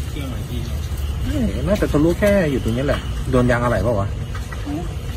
เกี่ยวหน่อยทีน่าจะทะลุแค่อยู่ตรงนี้แหละโดนยางอะไรเปล่าวะ